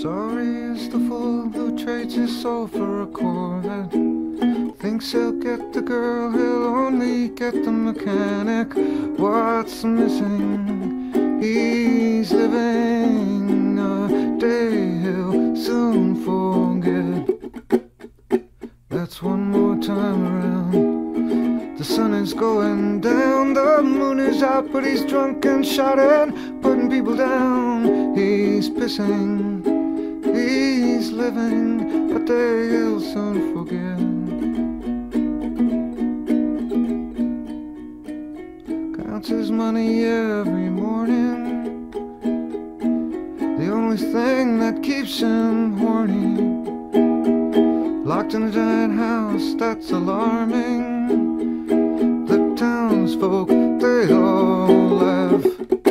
Sorry is the fool who trades his soul for a Corvette. Thinks he'll get the girl, he'll only get the mechanic. What's missing? He's living a day he'll soon forget. That's one more time around. The sun is going down, the moon is out, but he's drunk and shouting, putting people down. He's pissing, he's living a day he'll soon forget. Counts his money every morning, the only thing that keeps him horny. Locked in a giant house that's alarming. The townsfolk, they all laugh.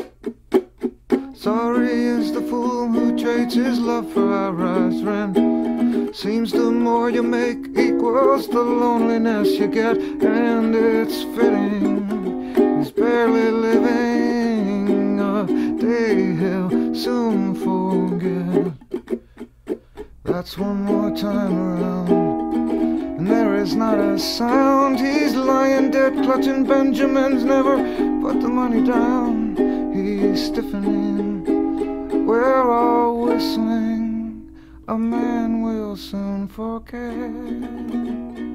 Sorry is the fool who trades his love for high-rise rent. Seems the more you make equals the loneliness you get, and it's fitting. He's barely living a day he'll soon forget. That's one more time around, and there is not a sound. He's lying dead, clutching Benjamins, never put the money down. He's stiffening, we're all whistling, a man will soon forget.